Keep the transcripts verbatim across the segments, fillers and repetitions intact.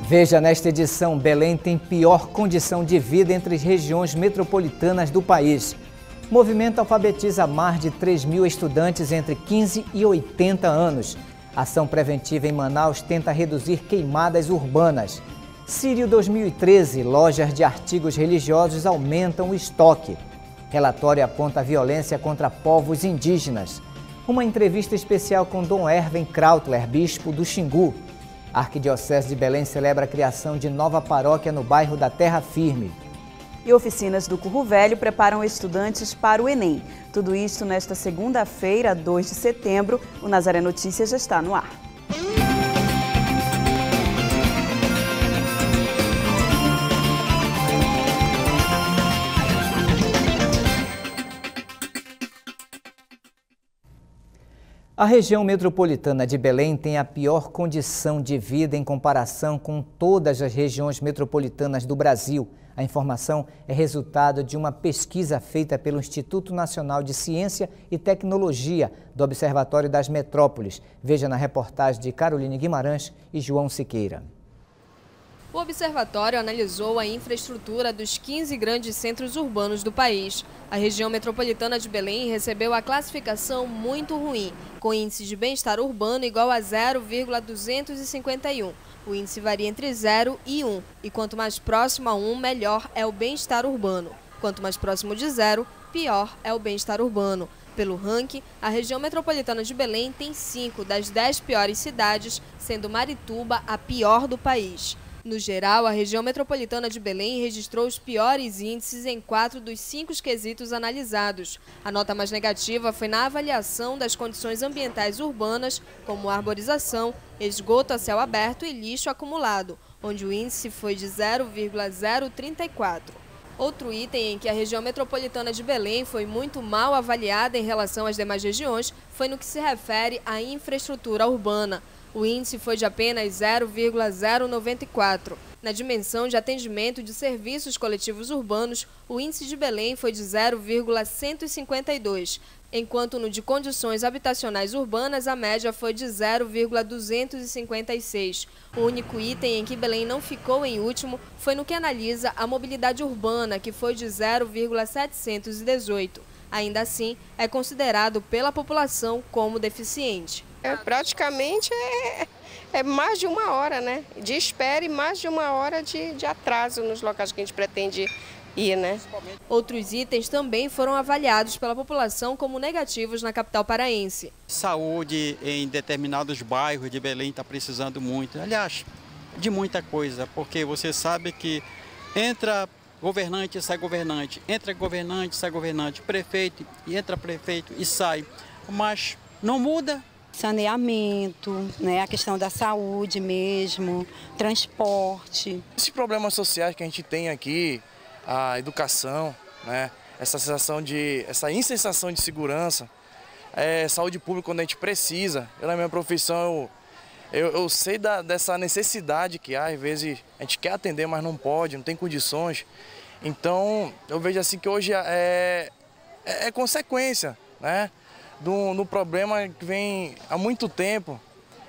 Veja nesta edição, Belém tem pior condição de vida entre as regiões metropolitanas do país. O movimento alfabetiza mais de três mil estudantes entre quinze e oitenta anos. Ação preventiva em Manaus tenta reduzir queimadas urbanas. Sírio dois mil e treze, lojas de artigos religiosos aumentam o estoque. Relatório aponta a violência contra povos indígenas. Uma entrevista especial com Dom Erwin Krautler, bispo do Xingu. A Arquidiocese de Belém celebra a criação de nova paróquia no bairro da Terra Firme. E oficinas do Curro Velho preparam estudantes para o Enem. Tudo isso nesta segunda-feira, dois de setembro. O Nazaré Notícias já está no ar. A região metropolitana de Belém tem a pior condição de vida em comparação com todas as regiões metropolitanas do Brasil. A informação é resultado de uma pesquisa feita pelo Instituto Nacional de Ciência e Tecnologia do Observatório das Metrópoles. Veja na reportagem de Caroline Guimarães e João Siqueira. O observatório analisou a infraestrutura dos quinze grandes centros urbanos do país. A região metropolitana de Belém recebeu a classificação muito ruim, com índice de bem-estar urbano igual a zero vírgula duzentos e cinquenta e um. O índice varia entre zero e um, e quanto mais próximo a um, melhor é o bem-estar urbano. Quanto mais próximo de zero, pior é o bem-estar urbano. Pelo ranking, a região metropolitana de Belém tem cinco das dez piores cidades, sendo Marituba a pior do país. No geral, a região metropolitana de Belém registrou os piores índices em quatro dos cinco quesitos analisados. A nota mais negativa foi na avaliação das condições ambientais urbanas, como arborização, esgoto a céu aberto e lixo acumulado, onde o índice foi de zero vírgula zero trinta e quatro. Outro item em que a região metropolitana de Belém foi muito mal avaliada em relação às demais regiões foi no que se refere à infraestrutura urbana. O índice foi de apenas zero vírgula zero noventa e quatro. Na dimensão de atendimento de serviços coletivos urbanos, o índice de Belém foi de zero vírgula cento e cinquenta e dois, enquanto no de condições habitacionais urbanas a média foi de zero vírgula duzentos e cinquenta e seis. O único item em que Belém não ficou em último foi no que analisa a mobilidade urbana, que foi de zero vírgula setecentos e dezoito. Ainda assim, é considerado pela população como deficiente. É, praticamente é, é mais de uma hora, né? De espera e mais de uma hora de, de atraso nos locais que a gente pretende ir, né? Outros itens também foram avaliados pela população como negativos na capital paraense. Saúde em determinados bairros de Belém está precisando muito, aliás, de muita coisa, porque você sabe que entra governante e sai governante, entra governante e sai governante, prefeito e entra prefeito e sai, mas não muda. Saneamento, né, a questão da saúde mesmo, transporte. Esses problemas sociais que a gente tem aqui, a educação, né, essa sensação de, essa insensação de segurança, é, saúde pública quando a gente precisa. Eu, na minha profissão, eu, eu, eu sei da, dessa necessidade que há, às vezes a gente quer atender, mas não pode, não tem condições. Então, eu vejo assim que hoje é, é, é consequência, né? Do, do problema que vem há muito tempo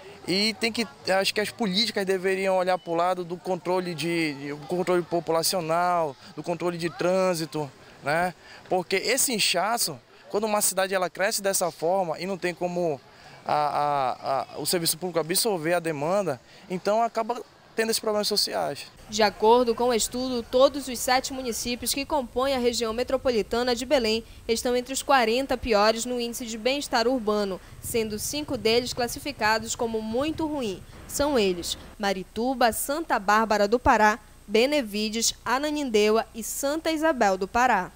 e tem que, acho que as políticas deveriam olhar para o lado do controle de, de controle populacional, do controle de trânsito, né? Porque esse inchaço, quando uma cidade ela cresce dessa forma e não tem como a, a, a, o serviço público absorver a demanda, então acaba tendo esses problemas sociais. De acordo com o estudo, todos os sete municípios que compõem a região metropolitana de Belém estão entre os quarenta piores no índice de bem-estar urbano, sendo cinco deles classificados como muito ruim. São eles: Marituba, Santa Bárbara do Pará, Benevides, Ananindeua e Santa Isabel do Pará.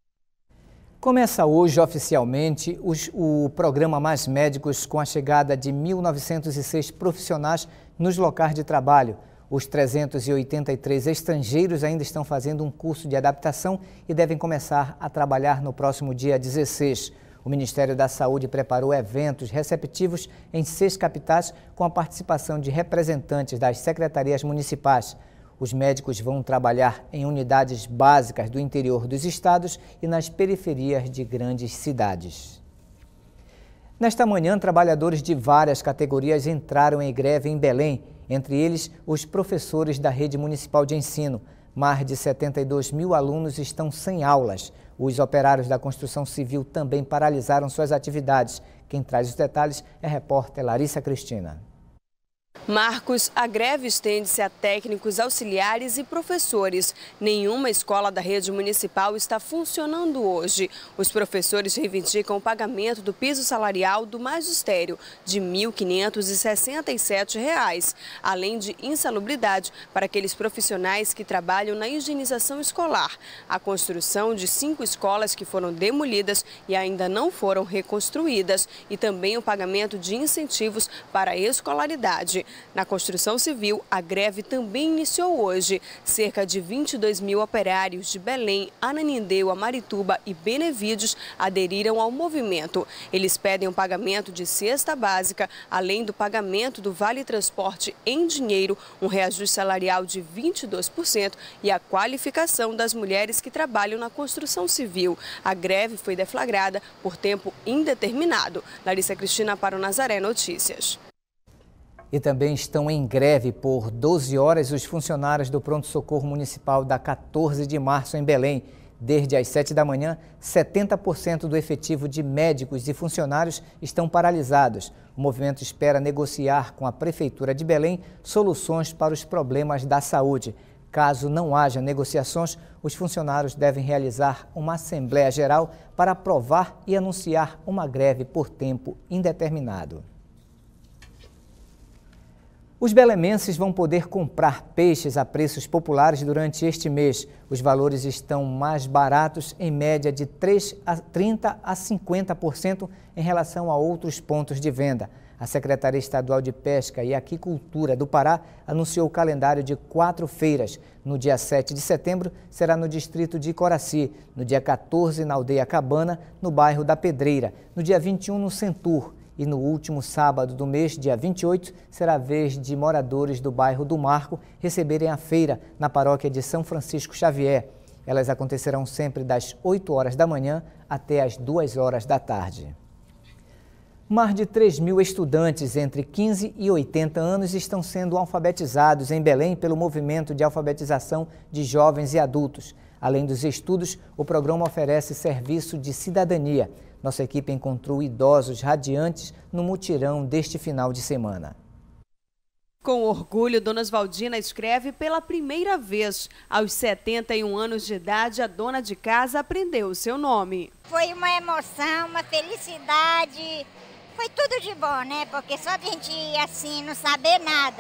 Começa hoje oficialmente os, o programa Mais Médicos, com a chegada de mil novecentos e seis profissionais nos locais de trabalho. Os trezentos e oitenta e três estrangeiros ainda estão fazendo um curso de adaptação e devem começar a trabalhar no próximo dia dezesseis. O Ministério da Saúde preparou eventos receptivos em seis capitais com a participação de representantes das secretarias municipais. Os médicos vão trabalhar em unidades básicas do interior dos estados e nas periferias de grandes cidades. Nesta manhã, trabalhadores de várias categorias entraram em greve em Belém. entre eles os professores da rede municipal de ensino. Mais de setenta e dois mil alunos estão sem aulas. Os operários da construção civil também paralisaram suas atividades. Quem traz os detalhes é a repórter Larissa Cristina. Marcos, a greve estende-se a técnicos, auxiliares e professores. Nenhuma escola da rede municipal está funcionando hoje. Os professores reivindicam o pagamento do piso salarial do magistério de mil quinhentos e sessenta e sete reais, além de insalubridade para aqueles profissionais que trabalham na higienização escolar. A construção de cinco escolas que foram demolidas e ainda não foram reconstruídas e também o pagamento de incentivos para a escolaridade. Na construção civil, a greve também iniciou hoje. Cerca de vinte e dois mil operários de Belém, Ananindeua, Marituba e Benevídeos aderiram ao movimento. Eles pedem o pagamento de cesta básica, além do pagamento do Vale Transporte em dinheiro, um reajuste salarial de vinte e dois por cento e a qualificação das mulheres que trabalham na construção civil. A greve foi deflagrada por tempo indeterminado. Larissa Cristina para o Nazaré Notícias. E também estão em greve por doze horas os funcionários do Pronto-Socorro Municipal da quatorze de março em Belém. Desde as sete da manhã, setenta por cento do efetivo de médicos e funcionários estão paralisados. O movimento espera negociar com a Prefeitura de Belém soluções para os problemas da saúde. Caso não haja negociações, os funcionários devem realizar uma Assembleia Geral para aprovar e anunciar uma greve por tempo indeterminado. Os belemenses vão poder comprar peixes a preços populares durante este mês. Os valores estão mais baratos, em média de trinta a cinquenta por cento em relação a outros pontos de venda. A Secretaria Estadual de Pesca e Aquicultura do Pará anunciou o calendário de quatro feiras. No dia sete de setembro, será no distrito de Coraci. No dia quatorze, na Aldeia Cabana, no bairro da Pedreira. No dia vinte e um, no Centur. E no último sábado do mês, dia vinte e oito, será a vez de moradores do bairro do Marco receberem a feira na paróquia de São Francisco Xavier. Elas acontecerão sempre das oito horas da manhã até as duas horas da tarde. Mais de três mil estudantes entre quinze e oitenta anos estão sendo alfabetizados em Belém pelo movimento de alfabetização de jovens e adultos. Além dos estudos, o programa oferece serviço de cidadania. Nossa equipe encontrou idosos radiantes no mutirão deste final de semana. Com orgulho, Dona Oswaldina escreve pela primeira vez. Aos setenta e um anos de idade, a dona de casa aprendeu o seu nome. Foi uma emoção, uma felicidade, foi tudo de bom, né? Porque só de a gente ir assim, não saber nada.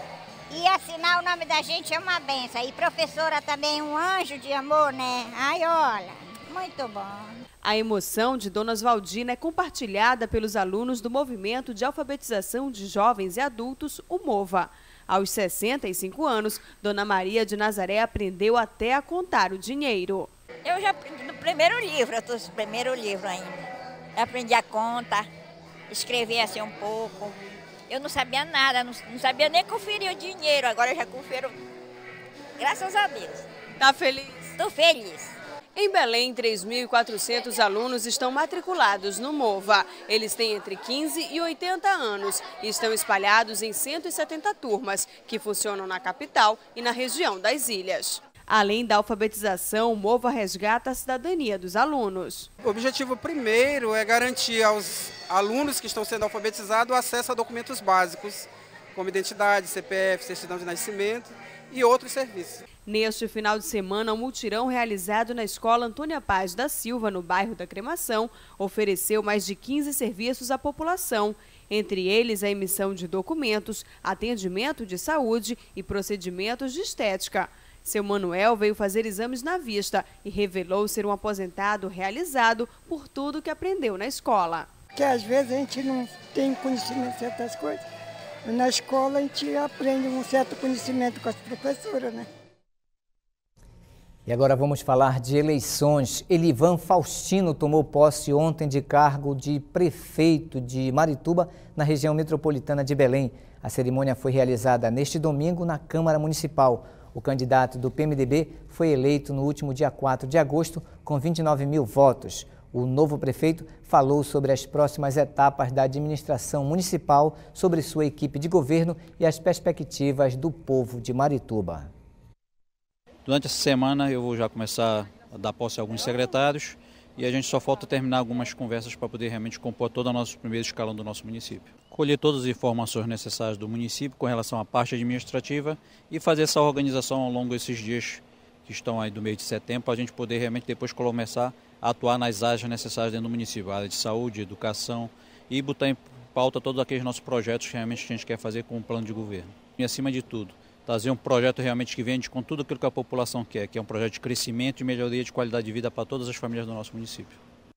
E assinar o nome da gente é uma benção. E professora também, um anjo de amor, né? Ai, olha, muito bom. A emoção de Dona Oswaldina é compartilhada pelos alunos do Movimento de Alfabetização de Jovens e Adultos, o MOVA. Aos sessenta e cinco anos, Dona Maria de Nazaré aprendeu até a contar o dinheiro. Eu já aprendi no primeiro livro, eu estou no primeiro livro ainda. Eu aprendi a conta, escrever assim um pouco. Eu não sabia nada, não, não sabia nem conferir o dinheiro, agora eu já confiro, graças a Deus. Tá feliz? Estou feliz. Em Belém, três mil e quatrocentos alunos estão matriculados no MOVA. Eles têm entre quinze e oitenta anos e estão espalhados em cento e setenta turmas, que funcionam na capital e na região das ilhas. Além da alfabetização, o MOVA resgata a cidadania dos alunos. O objetivo primeiro é garantir aos alunos que estão sendo alfabetizados o acesso a documentos básicos, como identidade, C P F, certidão de nascimento e outros serviços. Neste final de semana, um mutirão realizado na Escola Antônia Paz da Silva, no bairro da Cremação, ofereceu mais de quinze serviços à população, entre eles a emissão de documentos, atendimento de saúde e procedimentos de estética. Seu Manuel veio fazer exames na vista e revelou ser um aposentado realizado por tudo que aprendeu na escola. Que às vezes a gente não tem conhecimento de certas coisas. Na escola a gente aprende um certo conhecimento com as professoras, né? E agora vamos falar de eleições. Elivan Faustino tomou posse ontem de cargo de prefeito de Marituba, na região metropolitana de Belém. A cerimônia foi realizada neste domingo na Câmara Municipal. O candidato do P M D B foi eleito no último dia quatro de agosto com vinte e nove mil votos. O novo prefeito falou sobre as próximas etapas da administração municipal, sobre sua equipe de governo e as perspectivas do povo de Marituba. Durante essa semana eu vou já começar a dar posse a alguns secretários e a gente só falta terminar algumas conversas para poder realmente compor todo o nosso primeiro escalão do nosso município. Colher todas as informações necessárias do município com relação à parte administrativa e fazer essa organização ao longo desses dias que estão aí do mês de setembro, para a gente poder realmente depois começar a atuar nas áreas necessárias dentro do município, a área de saúde, educação e botar em pauta todos aqueles nossos projetos que realmente a gente quer fazer com o plano de governo. E acima de tudo, trazer um projeto realmente que vende com tudo aquilo que a população quer, que é um projeto de crescimento e melhoria de qualidade de vida para todas as famílias do nosso município.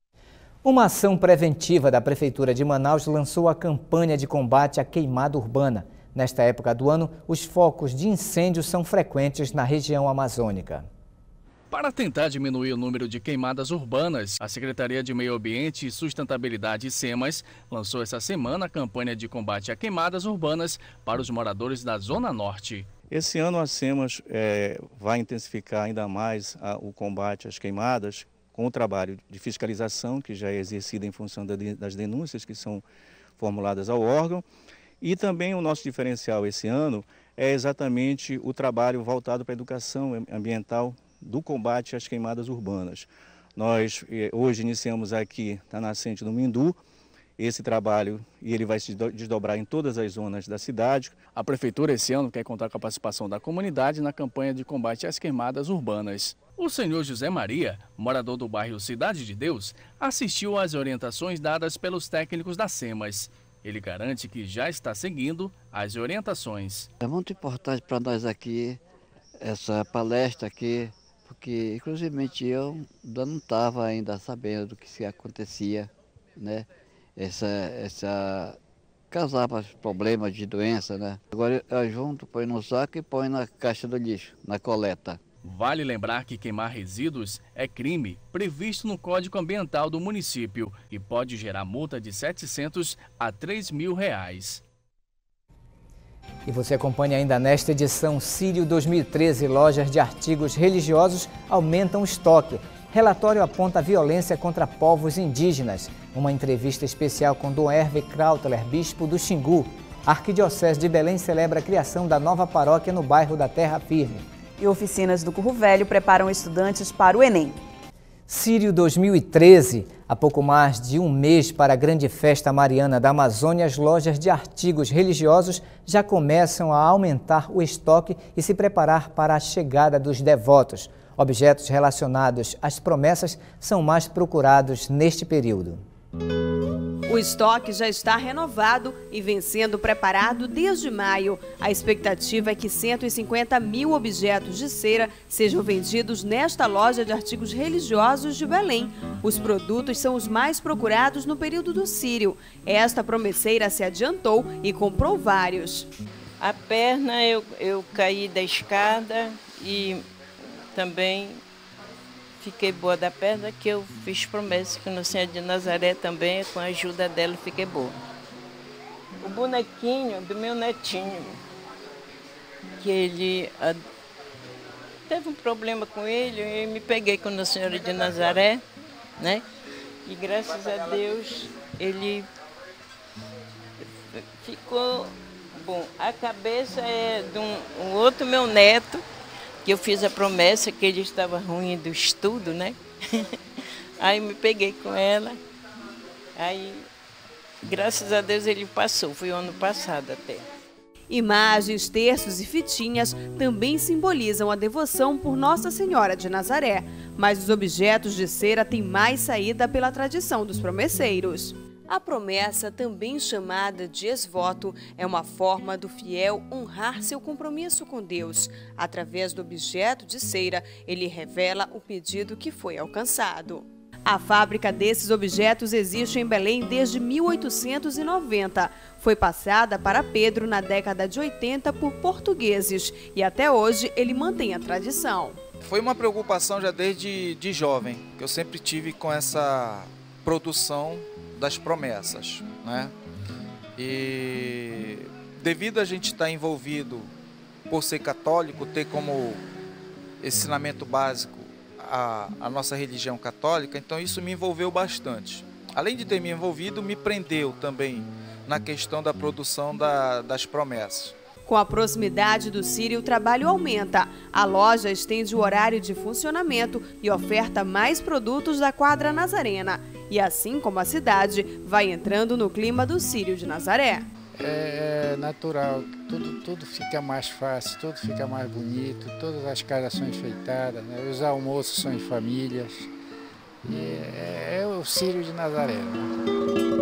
Uma ação preventiva da Prefeitura de Manaus lançou a campanha de combate à queimada urbana. Nesta época do ano, os focos de incêndio são frequentes na região amazônica. Para tentar diminuir o número de queimadas urbanas, a Secretaria de Meio Ambiente e Sustentabilidade, SEMAS, lançou essa semana a campanha de combate a queimadas urbanas para os moradores da Zona Norte. Esse ano a SEMAS é, vai intensificar ainda mais a, o combate às queimadas com o trabalho de fiscalização, que já é exercido em função da, das denúncias que são formuladas ao órgão. E também o nosso diferencial esse ano é exatamente o trabalho voltado para a educação ambiental do combate às queimadas urbanas. Nós hoje iniciamos aqui na nascente do Mindu esse trabalho e ele vai se desdobrar em todas as zonas da cidade. A Prefeitura esse ano quer contar com a participação da comunidade na campanha de combate às queimadas urbanas. O senhor José Maria, morador do bairro Cidade de Deus, assistiu às orientações dadas pelos técnicos da SEMAS. Ele garante que já está seguindo as orientações. É muito importante para nós aqui, essa palestra aqui, porque inclusive eu não estava ainda sabendo do que se acontecia, né? Essa, essa causava problemas de doença, né? Agora eu junto, põe no saco e põe na caixa do lixo, na coleta. Vale lembrar que queimar resíduos é crime previsto no Código Ambiental do município e pode gerar multa de setecentos a três mil reais. E você acompanha ainda nesta edição Sírio dois mil e treze, lojas de artigos religiosos aumentam o estoque. Relatório aponta a violência contra povos indígenas. Uma entrevista especial com Dom Hervé Krautler, bispo do Xingu. A Arquidiocese de Belém celebra a criação da nova paróquia no bairro da Terra Firme. E oficinas do Curro Velho preparam estudantes para o Enem. Sírio dois mil e treze, há pouco mais de um mês para a grande festa mariana da Amazônia, as lojas de artigos religiosos já começam a aumentar o estoque e se preparar para a chegada dos devotos. Objetos relacionados às promessas são mais procurados neste período. O estoque já está renovado e vem sendo preparado desde maio. A expectativa é que cento e cinquenta mil objetos de cera sejam vendidos nesta loja de artigos religiosos de Belém. Os produtos são os mais procurados no período do Sírio. Esta promesseira se adiantou e comprou vários. A perna, eu, eu caí da escada e também fiquei boa da perna, que eu fiz promessa que no Senhor de Nazaré também, com a ajuda dela, fiquei boa. O bonequinho do meu netinho, que ele a, teve um problema com ele, eu me peguei com a Senhora de Nazaré, né? E graças a Deus ele ficou bom. A cabeça é de um, um outro meu neto, que eu fiz a promessa que ele estava ruim do estudo, né? Aí me peguei com ela, aí graças a Deus ele passou, foi o ano passado até. Imagens, terços e fitinhas também simbolizam a devoção por Nossa Senhora de Nazaré, mas os objetos de cera têm mais saída pela tradição dos promesseiros. A promessa, também chamada de ex-voto, é uma forma do fiel honrar seu compromisso com Deus. Através do objeto de cera, ele revela o pedido que foi alcançado. A fábrica desses objetos existe em Belém desde mil oitocentos e noventa. Foi passada para Pedro na década de oitenta por portugueses e até hoje ele mantém a tradição. Foi uma preocupação já desde de jovem, que eu sempre tive com essa produção das promessas, né? E devido a gente estar envolvido por ser católico, ter como ensinamento básico a, a nossa religião católica, então isso me envolveu bastante. Além de ter me envolvido, me prendeu também na questão da produção da, das promessas. Com a proximidade do Sírio, o trabalho aumenta. A loja estende o horário de funcionamento e oferta mais produtos da quadra nazarena. E assim como a cidade, vai entrando no clima do Sírio de Nazaré. É natural, tudo, tudo fica mais fácil, tudo fica mais bonito, todas as casas são enfeitadas, né? Os almoços são em famílias. E é, é o Sírio de Nazaré. Né?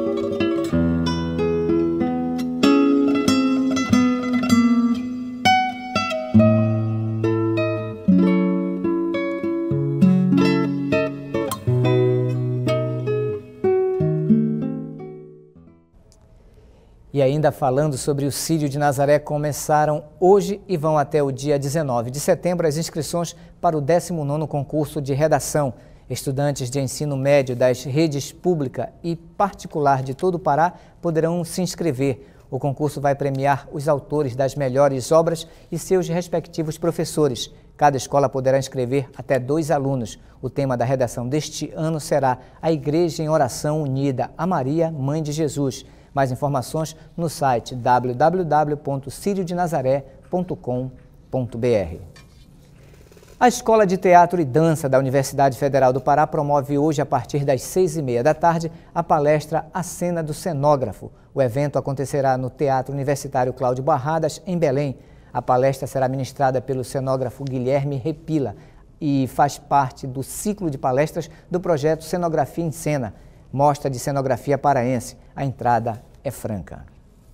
E ainda falando sobre o Sírio de Nazaré, começaram hoje e vão até o dia dezenove de setembro as inscrições para o décimo nono concurso de redação. Estudantes de ensino médio das redes pública e particular de todo o Pará poderão se inscrever. O concurso vai premiar os autores das melhores obras e seus respectivos professores. Cada escola poderá inscrever até dois alunos. O tema da redação deste ano será A Igreja em Oração Unida a Maria, Mãe de Jesus. Mais informações no site w w w ponto sírio de nazaré ponto com ponto b r. A Escola de Teatro e Dança da Universidade Federal do Pará promove hoje, a partir das seis e meia da tarde, a palestra A Cena do Cenógrafo. O evento acontecerá no Teatro Universitário Cláudio Barradas, em Belém. A palestra será ministrada pelo cenógrafo Guilherme Repila e faz parte do ciclo de palestras do projeto Cenografia em Cena, mostra de cenografia paraense. A entrada é franca.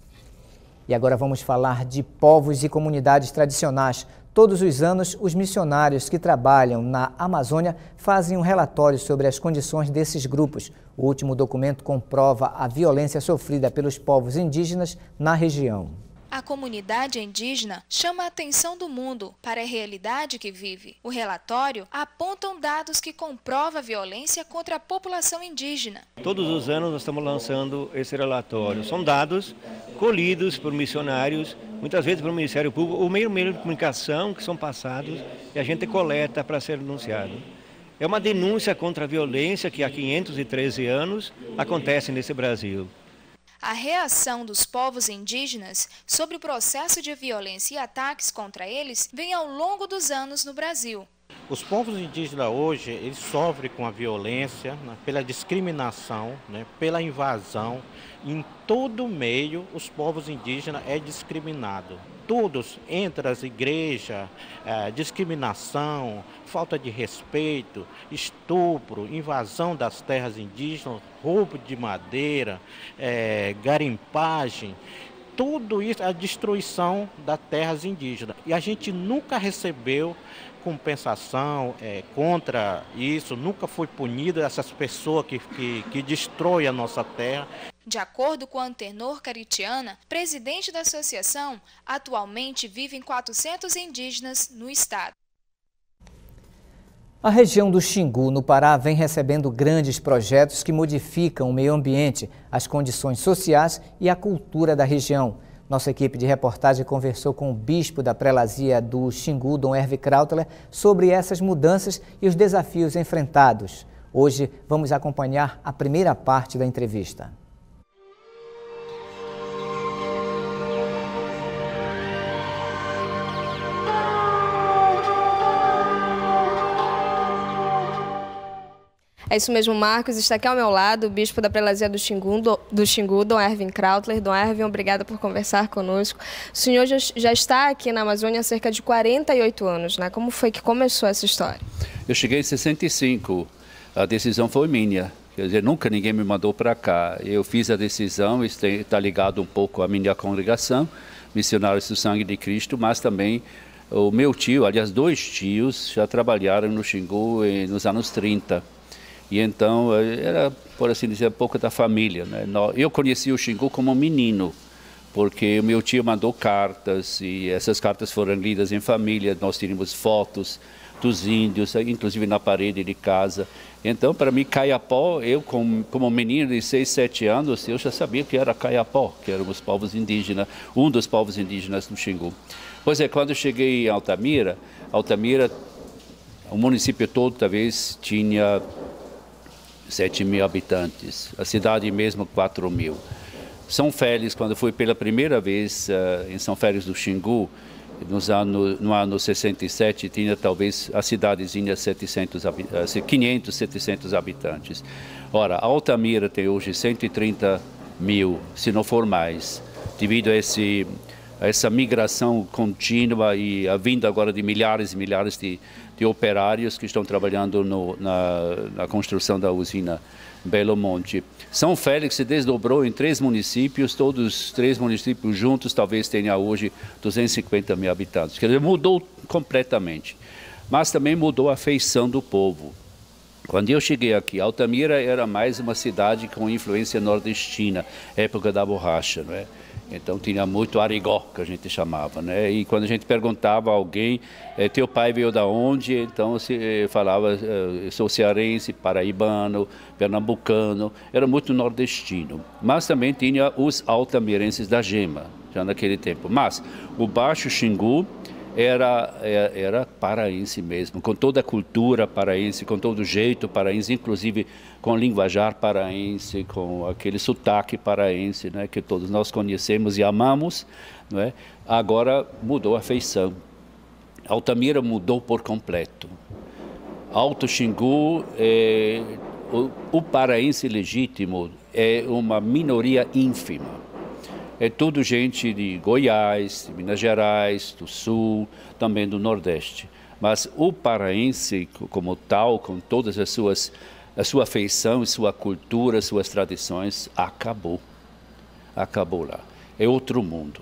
E agora vamos falar de povos e comunidades tradicionais. Todos os anos, os missionários que trabalham na Amazônia fazem um relatório sobre as condições desses grupos. O último documento comprova a violência sofrida pelos povos indígenas na região. A comunidade indígena chama a atenção do mundo para a realidade que vive. O relatório aponta dados que comprovam a violência contra a população indígena. Todos os anos nós estamos lançando esse relatório. São dados colhidos por missionários, muitas vezes pelo Ministério Público, ou meio meio de comunicação que são passados e a gente coleta para ser denunciado. É uma denúncia contra a violência que há quinhentos e treze anos acontece nesse Brasil. A reação dos povos indígenas sobre o processo de violência e ataques contra eles vem ao longo dos anos no Brasil. Os povos indígenas hoje, eles sofrem com a violência, né, pela discriminação, né, pela invasão. Em todo meio, os povos indígenas é discriminado. Todos, entre as igrejas, é, discriminação, falta de respeito, estupro, invasão das terras indígenas, roubo de madeira, é, garimpagem, tudo isso é a destruição das terras indígenas. E a gente nunca recebeu compensação é, contra isso, nunca foi punido essas pessoas que, que, que destroem a nossa terra. De acordo com Antenor Caritiana, presidente da associação, atualmente vivem quatrocentos indígenas no estado. A região do Xingu, no Pará, vem recebendo grandes projetos que modificam o meio ambiente, as condições sociais e a cultura da região. Nossa equipe de reportagem conversou com o bispo da prelazia do Xingu, Dom Herve Krautler, sobre essas mudanças e os desafios enfrentados. Hoje vamos acompanhar a primeira parte da entrevista. É isso mesmo, Marcos. Está aqui ao meu lado o bispo da prelazia do Xingu, do, do Xingu, Dom Herve Krautler. Dom Herve, obrigada por conversar conosco. O senhor já, já está aqui na Amazônia há cerca de quarenta e oito anos, né? Como foi que começou essa história? Eu cheguei em sessenta e cinco. A decisão foi minha. Quer dizer, nunca ninguém me mandou para cá. Eu fiz a decisão, está ligado um pouco à minha congregação, Missionários do Sangue de Cristo, mas também o meu tio, aliás, dois tios, já trabalharam no Xingu nos anos trinta. E então, era, por assim dizer, um pouco da família, né? Eu conheci o Xingu como menino, porque o meu tio mandou cartas e essas cartas foram lidas em família. Nós tínhamos fotos dos índios, inclusive na parede de casa. Então, para mim, Caiapó, eu como, como menino de seis, sete anos, eu já sabia que era Caiapó, que eram os povos indígenas, um dos povos indígenas do Xingu. Pois é, quando eu cheguei em Altamira, Altamira O município todo talvez tinha sete mil habitantes, a cidade mesmo quatro mil. São Félix, quando fui pela primeira vez uh, em São Félix do Xingu, nos anos, no ano sessenta e sete, tinha talvez a cidadezinha setecentos, quinhentos, setecentos habitantes. Ora, Altamira tem hoje cento e trinta mil, se não for mais, devido a, esse, a essa migração contínua e a vinda agora de milhares e milhares de, de operários que estão trabalhando no, na, na construção da usina Belo Monte. São Félix se desdobrou em três municípios, todos os três municípios juntos talvez tenha hoje duzentos e cinquenta mil habitantes. Quer dizer, mudou completamente, mas também mudou a feição do povo. Quando eu cheguei aqui, Altamira era mais uma cidade com influência nordestina, época da borracha, não é? Então tinha muito arigó, que a gente chamava, né? E quando a gente perguntava a alguém, eh, teu pai veio da onde? Então se eh, falava, eh, sou cearense, paraibano, pernambucano, era muito nordestino. Mas também tinha os altamirenses da Gema, já naquele tempo. Mas o Baixo Xingu era, era, era paraense mesmo, com toda a cultura paraense, com todo o jeito paraense, inclusive com linguajar paraense, com aquele sotaque paraense, né, que todos nós conhecemos e amamos, não é? Agora mudou a feição. Altamira mudou por completo. Alto Xingu, é, o, o paraense legítimo é uma minoria ínfima. É tudo gente de Goiás, de Minas Gerais, do Sul, também do Nordeste. Mas o paraense, como tal, com todas as suas, a sua feição, sua cultura, suas tradições, acabou. Acabou lá. É outro mundo.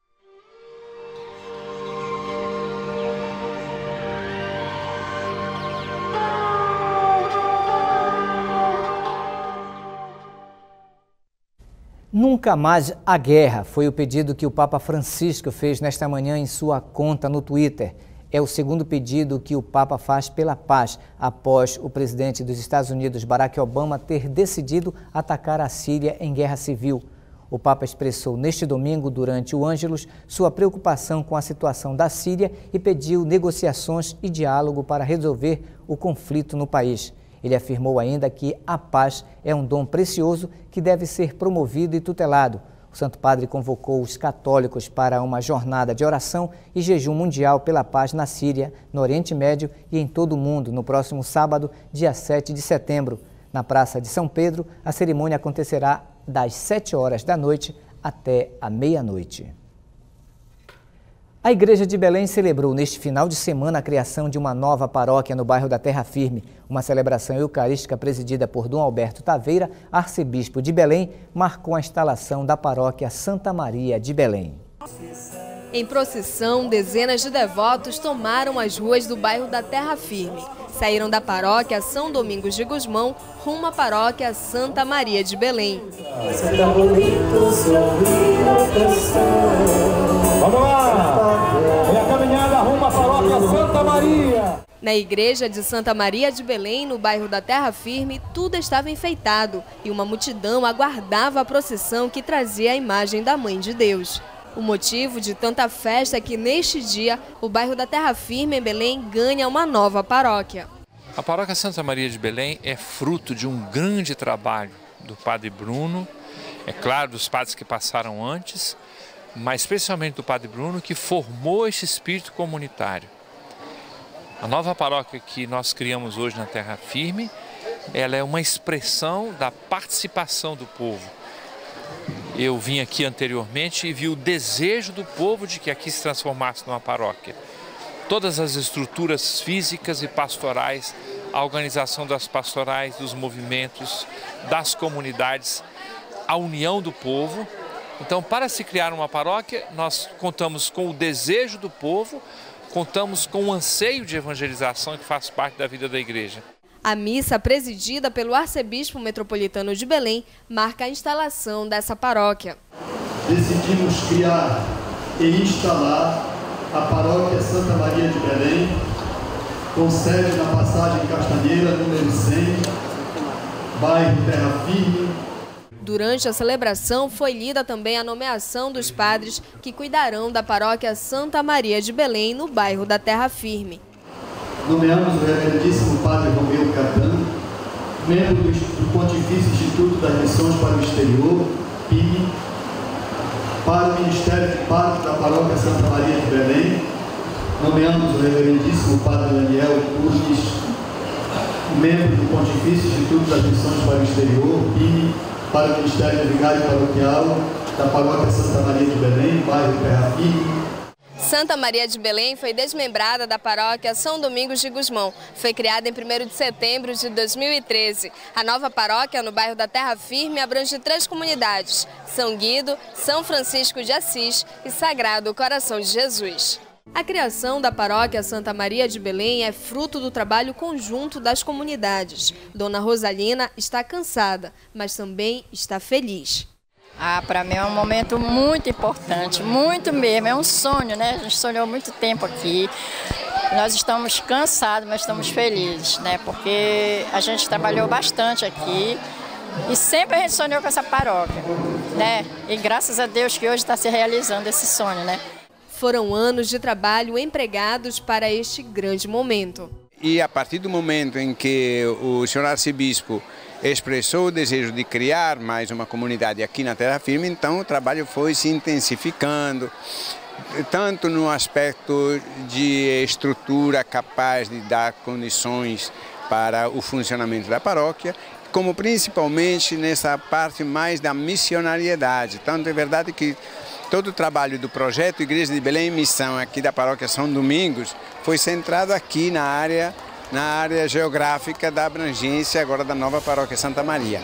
Nunca mais a guerra foi o pedido que o Papa Francisco fez nesta manhã em sua conta no Twitter. É o segundo pedido que o Papa faz pela paz, após o presidente dos Estados Unidos, Barack Obama, ter decidido atacar a Síria em guerra civil. O Papa expressou neste domingo, durante o Ângelus, sua preocupação com a situação da Síria e pediu negociações e diálogo para resolver o conflito no país. Ele afirmou ainda que a paz é um dom precioso que deve ser promovido e tutelado. O Santo Padre convocou os católicos para uma jornada de oração e jejum mundial pela paz na Síria, no Oriente Médio e em todo o mundo, no próximo sábado, dia sete de setembro. Na Praça de São Pedro, a cerimônia acontecerá das sete horas da noite até a meia-noite. A Igreja de Belém celebrou neste final de semana a criação de uma nova paróquia no bairro da Terra Firme. Uma celebração eucarística presidida por Dom Alberto Taveira, arcebispo de Belém, marcou a instalação da paróquia Santa Maria de Belém. Em procissão, dezenas de devotos tomaram as ruas do bairro da Terra Firme. Saíram da paróquia São Domingos de Gusmão rumo à paróquia Santa Maria de Belém. Vamos lá! É a caminhada rumo à paróquia Santa Maria. Na igreja de Santa Maria de Belém, no bairro da Terra Firme, tudo estava enfeitado e uma multidão aguardava a procissão que trazia a imagem da Mãe de Deus. O motivo de tanta festa é que neste dia, o bairro da Terra Firme, em Belém, ganha uma nova paróquia. A paróquia Santa Maria de Belém é fruto de um grande trabalho do padre Bruno, é claro, dos padres que passaram antes, mas especialmente do padre Bruno, que formou esse espírito comunitário. A nova paróquia que nós criamos hoje na Terra Firme, ela é uma expressão da participação do povo. Eu vim aqui anteriormente e vi o desejo do povo de que aqui se transformasse numa paróquia. Todas as estruturas físicas e pastorais, a organização das pastorais, dos movimentos, das comunidades, a união do povo. Então, para se criar uma paróquia, nós contamos com o desejo do povo, contamos com o anseio de evangelização que faz parte da vida da igreja. A missa, presidida pelo arcebispo metropolitano de Belém, marca a instalação dessa paróquia. Decidimos criar e instalar a paróquia Santa Maria de Belém, com sede na passagem Castanheira, número cem, bairro Terra Firme. Durante a celebração foi lida também a nomeação dos padres que cuidarão da paróquia Santa Maria de Belém, no bairro da Terra Firme. nomeamos o reverendíssimo Padre Romeu Catano, membro do, do Pontifício Instituto das Missões para o Exterior, P I M, para o Ministério de Parto da Paróquia Santa Maria de Belém, nomeamos o reverendíssimo Padre Daniel Turnes, membro do Pontifício Instituto das Missões para o Exterior, P I M, para o Ministério de Vigário Paroquial da Paróquia Santa Maria de Belém, bairro Terra Firme. Santa Maria de Belém foi desmembrada da paróquia São Domingos de Gusmão. Foi criada em primeiro de setembro de dois mil e treze. A nova paróquia, no bairro da Terra Firme, abrange três comunidades: São Guido, São Francisco de Assis e Sagrado Coração de Jesus. A criação da paróquia Santa Maria de Belém é fruto do trabalho conjunto das comunidades. Dona Rosalina está cansada, mas também está feliz. Ah, para mim é um momento muito importante, muito mesmo, é um sonho, né? A gente sonhou muito tempo aqui. Nós estamos cansados, mas estamos felizes, né? Porque a gente trabalhou bastante aqui e sempre a gente sonhou com essa paróquia, né? E graças a Deus que hoje está se realizando esse sonho, né? Foram anos de trabalho empregados para este grande momento. E a partir do momento em que o senhor arcebispo expressou o desejo de criar mais uma comunidade aqui na Terra Firme, então o trabalho foi se intensificando, tanto no aspecto de estrutura capaz de dar condições para o funcionamento da paróquia, como principalmente nessa parte mais da missionariedade. Tanto é verdade que todo o trabalho do projeto Igreja de Belém em Missão aqui da paróquia São Domingos foi centrado aqui na área na área geográfica da abrangência agora da nova paróquia Santa Maria.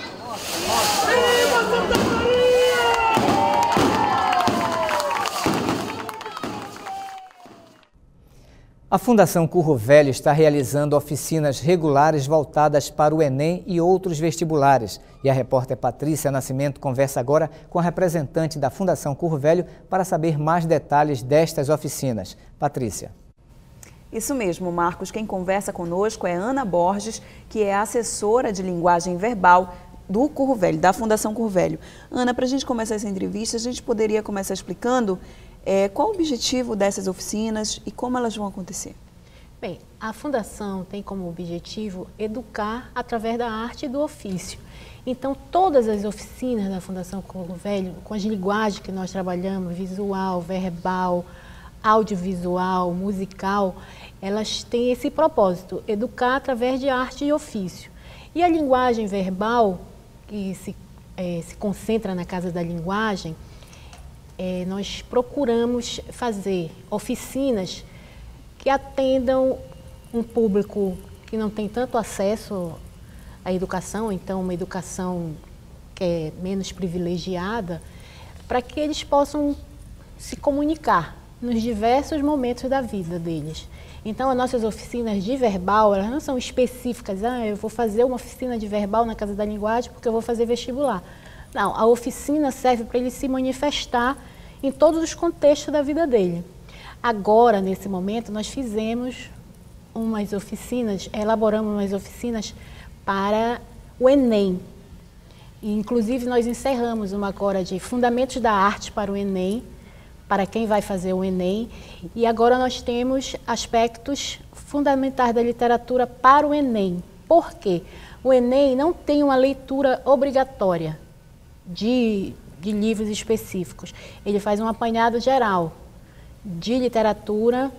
A Fundação Curro Velho está realizando oficinas regulares voltadas para o Enem e outros vestibulares. E a repórter Patrícia Nascimento conversa agora com a representante da Fundação Curro Velho para saber mais detalhes destas oficinas. Patrícia. Isso mesmo, Marcos. Quem conversa conosco é Ana Borges, que é assessora de linguagem verbal do Curro Velho, da Fundação Curro Velho. Ana, para a gente começar essa entrevista, a gente poderia começar explicando é, qual o objetivo dessas oficinas e como elas vão acontecer. Bem, a Fundação tem como objetivo educar através da arte e do ofício. Então, todas as oficinas da Fundação Curro Velho, com as linguagens que nós trabalhamos, visual, verbal, audiovisual, musical, elas têm esse propósito, educar através de arte e ofício. E a linguagem verbal, que se, é, se concentra na Casa da Linguagem, é, nós procuramos fazer oficinas que atendam um público que não tem tanto acesso à educação, então uma educação que é menos privilegiada, para que eles possam se comunicar nos diversos momentos da vida deles. Então, as nossas oficinas de verbal, elas não são específicas, ah, eu vou fazer uma oficina de verbal na Casa da Linguagem porque eu vou fazer vestibular. Não, a oficina serve para ele se manifestar em todos os contextos da vida dele. Agora, nesse momento, nós fizemos umas oficinas, elaboramos umas oficinas para o Enem. E, inclusive, nós encerramos uma agora de Fundamentos da Arte para o Enem, para quem vai fazer o Enem, e agora nós temos aspectos fundamentais da literatura para o Enem. Por quê? O Enem não tem uma leitura obrigatória de, de livros específicos. Ele faz um apanhado geral de literatura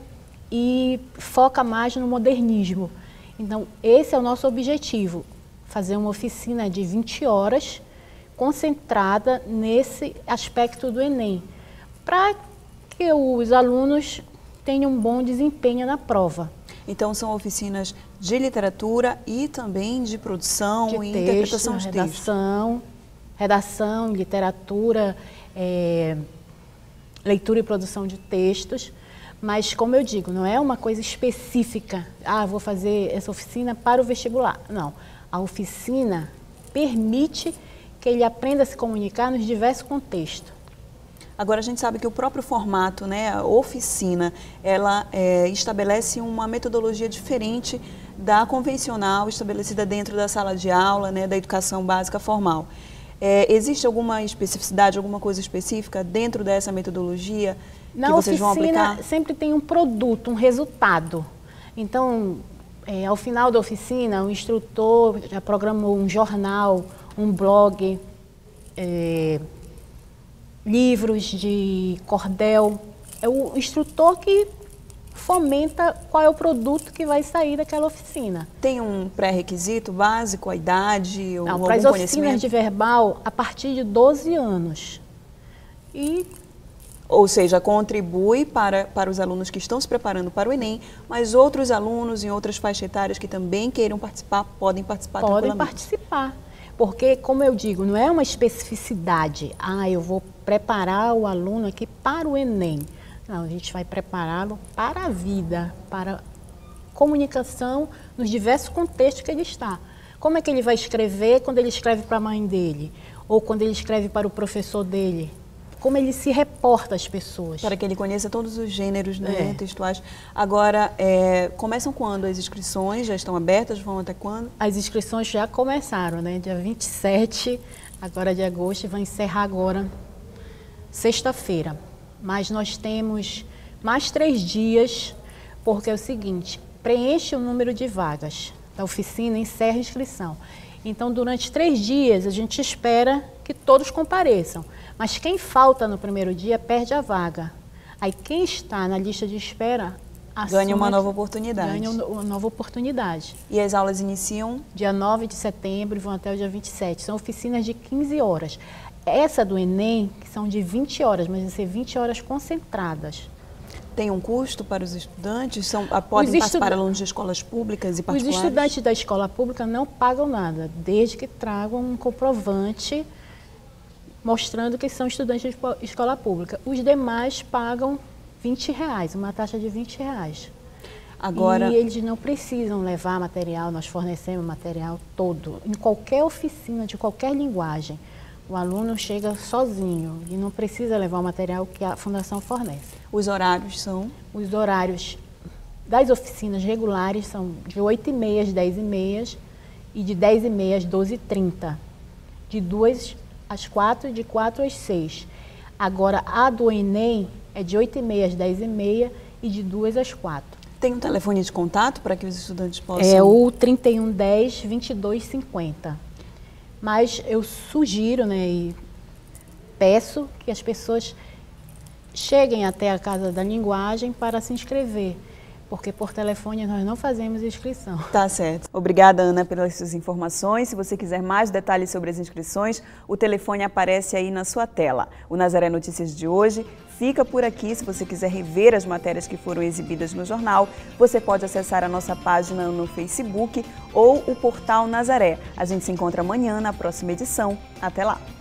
e foca mais no modernismo. Então, esse é o nosso objetivo, fazer uma oficina de vinte horas concentrada nesse aspecto do Enem, para que os alunos tenham um bom desempenho na prova. Então, são oficinas de literatura e também de produção de e texto, interpretação de redação, texto. Redação, literatura, é, leitura e produção de textos. Mas, como eu digo, não é uma coisa específica. Ah, vou fazer essa oficina para o vestibular. Não. A oficina permite que ele aprenda a se comunicar nos diversos contextos. Agora, a gente sabe que o próprio formato, né, a oficina, ela é, estabelece uma metodologia diferente da convencional estabelecida dentro da sala de aula, né, da educação básica formal. É, existe alguma especificidade, alguma coisa específica dentro dessa metodologia Na que vocês vão aplicar? Na oficina sempre tem um produto, um resultado. Então, é, ao final da oficina, o instrutor já programou um jornal, um blog, é, livros de cordel. É o instrutor que fomenta qual é o produto que vai sair daquela oficina. Tem um pré-requisito básico, a idade ou Não, algum para as conhecimento? oficinas de verbal, a partir de doze anos. E... Ou seja, contribui para, para os alunos que estão se preparando para o Enem, mas outros alunos em outras faixas etárias que também queiram participar, podem participar Podem tranquilamente. participar. Porque, como eu digo, não é uma especificidade. Ah, eu vou preparar o aluno aqui para o Enem. Não, a gente vai prepará-lo para a vida, para comunicação nos diversos contextos que ele está. Como é que ele vai escrever quando ele escreve para a mãe dele? Ou quando ele escreve para o professor dele? Como ele se reporta às pessoas. Para que ele conheça todos os gêneros, né, É. textuais. Agora, é, começam quando as inscrições? Já estão abertas? Vão até quando? As inscrições já começaram, né? Dia vinte e sete agora de agosto, e vai encerrar agora, sexta-feira. Mas nós temos mais três dias, porque é o seguinte, preenche o número de vagas da oficina, encerra a inscrição. Então, durante três dias, a gente espera que todos compareçam. Mas quem falta no primeiro dia perde a vaga. Aí quem está na lista de espera ganha uma nova oportunidade. Ganha uma nova oportunidade. E as aulas iniciam? Dia nove de setembro e vão até o dia vinte e sete. São oficinas de quinze horas. Essa do Enem, que são de vinte horas, mas vai ser vinte horas concentradas. Tem um custo para os estudantes? São, podem Os participar estu... alunos de escolas públicas e particulares? Os estudantes da escola pública não pagam nada, desde que tragam um comprovante mostrando que são estudantes de escola pública. Os demais pagam vinte reais, uma taxa de vinte reais. Agora... E eles não precisam levar material, nós fornecemos material todo. Em qualquer oficina, de qualquer linguagem, o aluno chega sozinho e não precisa levar o material que a Fundação fornece. Os horários são? Os horários das oficinas regulares são de oito e meia às dez e meia e de dez e meia às doze e trinta. De duas às quatro e de quatro às seis. Agora, a do Enem é de oito e meia às dez e meia e de duas às quatro. Tem um telefone de contato para que os estudantes possam... É o trinta e um dez, vinte e dois cinquenta. Mas eu sugiro, né, e peço que as pessoas cheguem até a Casa da Linguagem para se inscrever, porque por telefone nós não fazemos inscrição. Tá certo. Obrigada, Ana, pelas suas informações. Se você quiser mais detalhes sobre as inscrições, o telefone aparece aí na sua tela. O Nazaré Notícias de hoje fica por aqui. Se você quiser rever as matérias que foram exibidas no jornal, você pode acessar a nossa página no Facebook ou o portal Nazaré. A gente se encontra amanhã na próxima edição. Até lá!